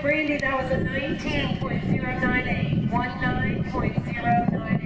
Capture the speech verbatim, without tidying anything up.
Brandie, that was a nineteen point zero nine eight. nineteen point zero nine eight.